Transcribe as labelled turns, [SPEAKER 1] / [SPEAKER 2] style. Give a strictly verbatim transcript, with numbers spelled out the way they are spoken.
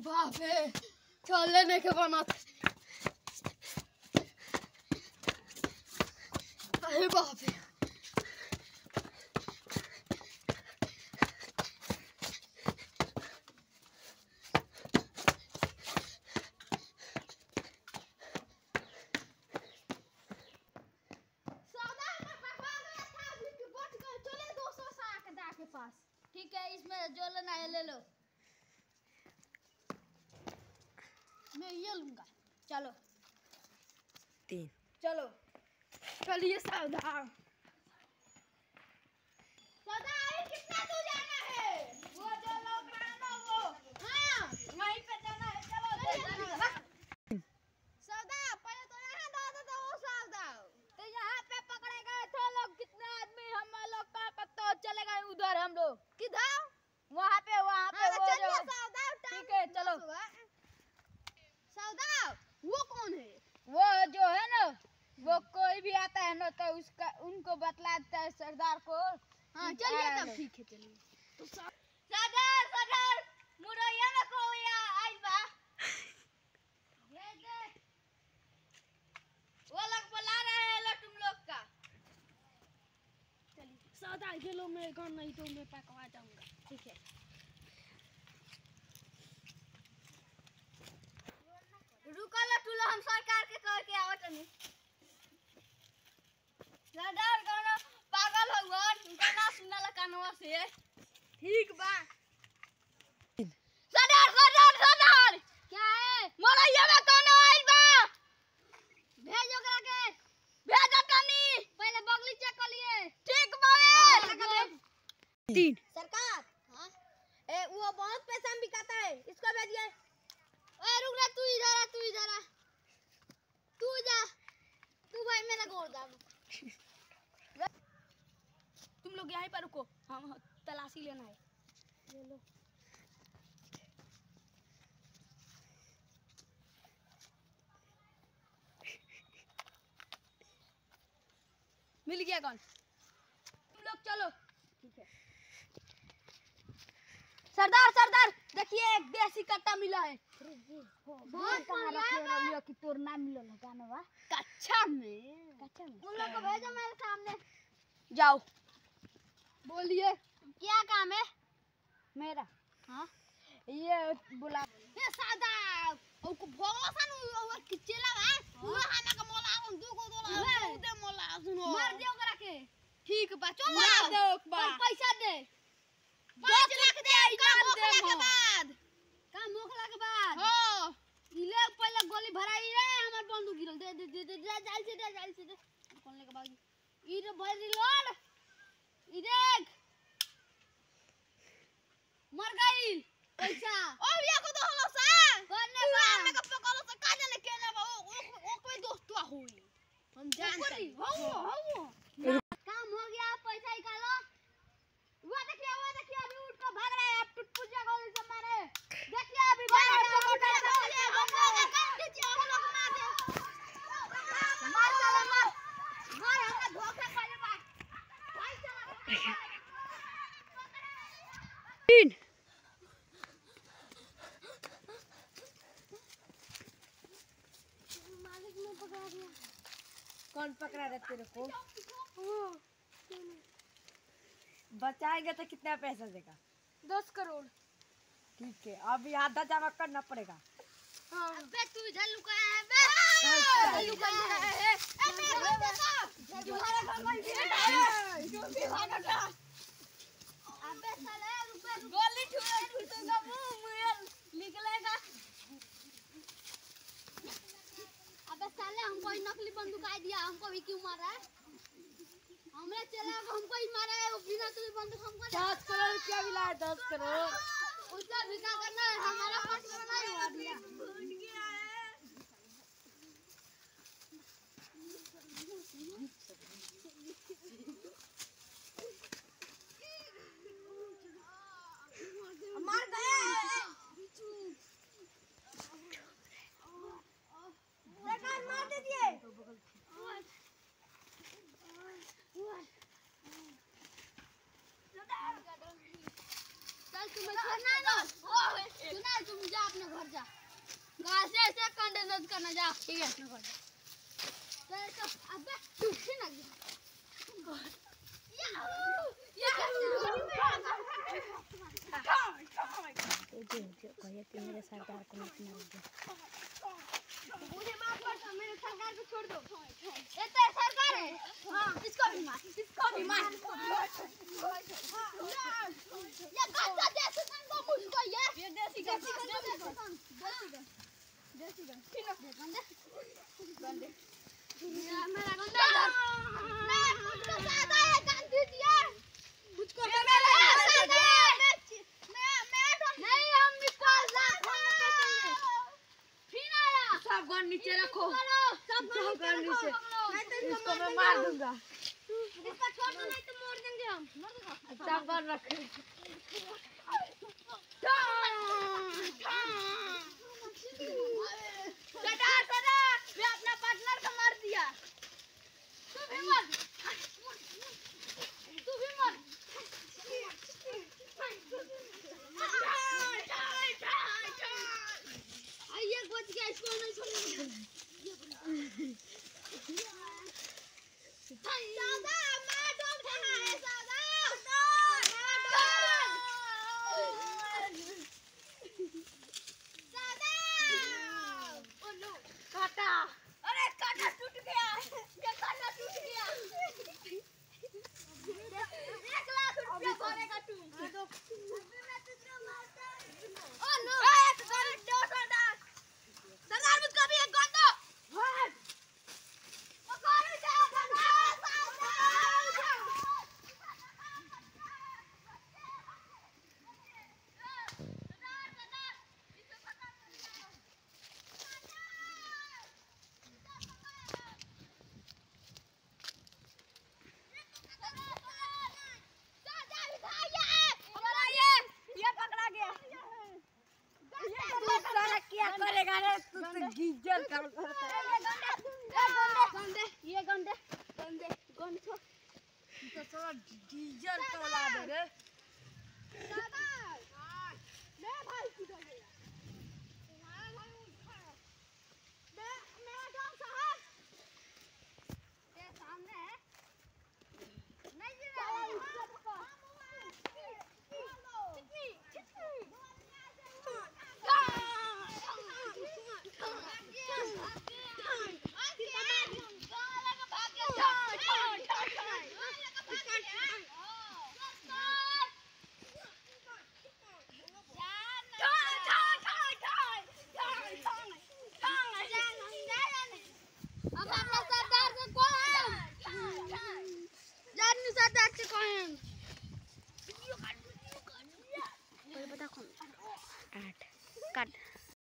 [SPEAKER 1] बाप रे चल लेने के बना अरे बाप रे
[SPEAKER 2] पास ठीक है इसमें जो लेना है ले लो मैं ये लूंगा चलो
[SPEAKER 1] तीन
[SPEAKER 2] चलो
[SPEAKER 1] चलिए सावधान
[SPEAKER 2] सावधान कितना दूर जाना है वो जो लोग ना वो हाँ वहीं पे जाना है चलो सावधान पहले तो यहाँ दो दो दो सावधान तो यहाँ पे पकड़े गए थे लोग कितने आदमी हम लोग का पता चले गए उधर हम लोग किधर वहाँ पे वहाँ पे वो जो ठीक है चलो सावधान वो कौन है वो जो है ना वो कोई भी आता है ना तो उसका उनको बतलाता है सरदार को हाँ चलिए तब ठीक है चलिए तो सरदार सरदार मुरैया में कोई आई बा ये दे वो लोग बुला रहे हैं लो तुम लोग का
[SPEAKER 1] चलिए सावधान चलो मैं कौन नहीं तो मैं पकवा जाऊंगा
[SPEAKER 2] ठीक है रुको लो तुलो हम सरकार के कह के आवत नहीं सरदार गाना पागल हो गन गाना सुनला कानवा से ठीक बा सरदार सरदार सरदार क्या है मोरैया में कौन आइल बा भेज ओकरा के भेज तनी पहले बगली चेक कर लिए ठीक बा
[SPEAKER 1] तीन
[SPEAKER 2] सरकार हां ए वो बहुत पैसा में बिकाता है इसको भेजिए ओए रुक रे तू इधर आ तू इधर आ तू जा तू भाई मेरा गोड़ दाब
[SPEAKER 1] तुम लोग यहीं पर रुको हम तलाशी लेना है
[SPEAKER 2] ले लो
[SPEAKER 1] मिल गया कौन तुम लोग चलो
[SPEAKER 2] ठीक है सरदार सरदार देखिए एक देसी कट्टा मिला है
[SPEAKER 1] बहुत कहां रखे रलियो कि तोर ना मिलल है गानवा
[SPEAKER 2] कच्चा में
[SPEAKER 1] कच्चा में
[SPEAKER 2] उन लोग को भेजो मेरे सामने
[SPEAKER 1] जाओ बोलिए
[SPEAKER 2] क्या काम है
[SPEAKER 1] मेरा
[SPEAKER 2] हां
[SPEAKER 1] ये बुला
[SPEAKER 2] ये सादा ओ को भोसन ओ किचला बा वो हमें का मोला हम दू को दोला दे मोला सुनो मार दे ओकरा के ठीक बा चलो
[SPEAKER 1] मार दे ओकरा
[SPEAKER 2] पैसा दे पाँच लाख दे काम होखला के बाद काम होखला के बाद हां इले पहले गोली भराई रे हमर बंदूक गिरल दे दे दे जाल से दे जाल से दे कौन लेके भागी ई रे भाई रिलोड ई देख मर गई पैसा ओ ये को तो हलो सा करने बा हमने का पकड़ो से का जाने केना बा ओ ओ कोई दोस्तवा होई हम जानते हो हो काम हो गया पैसा निकालो वो देखिए वो देखिए अभी उठ को भाग रहा है अब टुटपुजा गोली से मारे देखिए अभी भाग रहा है हम लोग काम कीजिए हम लोग मार दे मार चला मार मार हमरा धोखा करे बा भाई चला
[SPEAKER 1] तीन
[SPEAKER 2] मालिक ने पकड़ा दिया
[SPEAKER 1] कौन पकड़ा रहा तेरे को बचाएगा तो कितना पैसा देगा
[SPEAKER 2] दस करोड़
[SPEAKER 1] ठीक है अभी आधा जमा करना पड़ेगा
[SPEAKER 2] हां अबे तू इधर लुका है बे लुका है ए मेरे बेटा तुम्हारे घर में जो भी भागता अबे साले रुपए गोली ठुरा ठुरा मुंह मुंह निकलेगा अबे साले हमको ही नकली बंदूक आ दिया हमको भी क्यों मारा है हमने चला हमको ही मारा है वो बिना तुझे बंदूक हमको
[SPEAKER 1] दस करोड़ रुपया मिला है दस करोड़
[SPEAKER 2] उसका भी क्या करना है हमारा पास करना है हुआ दिया मार गया सरकार मार दीजिए चल तुम्हें करना ना। सुना तुम जा अपने घर जा। घर से ऐसे कंडेंस करना जा ठीक है अपने घर जा। तो अबे टूटी ना गया। ये ये
[SPEAKER 1] जो जो कहिए कि मेरे सरकार को मत मार दो।
[SPEAKER 2] मुझे माफ कर दो मेरे सरकार को छोड़ दो। ये तो सरकार है। हाँ इसको भी मार इसको भी मार। ये गंदा देसी गन को मुझको ये ये देसी गन देसी गन देसी गन देसी गन फिनो गंदे गंदे मेरा गंदा मैं मुझको ज्यादा है गन दीजिए मुझको मेरा ज्यादा है मैं मैं मैं नहीं हम निकाल रहा फिर आया सब गन नीचे रखो सब गन नीचे इसको मैं मार दूंगा इसका छोड़ दो नहीं तो मोड़ देंगे हम मार दूंगा सब गन रखो सदा सदा मैं अपना पार्टनर को मार दिया तू भी मर तू भी मर आइए बच गया इसको नहीं छोड़ेंगे सादा मैं डॉग रहा है सादा सादा ओ नो काटा अरे काटा टूट गया ये काटा टूट गया एक लाख रुपया भरेगा तू मैं तुझको मारता ओ नो एक गन दो सादा सरदार मुझको भी एक गन दो पकड़ो जाओ क्या करेगा रे तू तो गीजर कर करता है गंदे ये गंदे गंदे गन छो तो साला गीजर चला दे रे दादा मैं भाई किधर गया तुम्हारा भाई उठा मैं मैं डॉग साहब ये सामने है नहीं जी रहा
[SPEAKER 1] आठ काट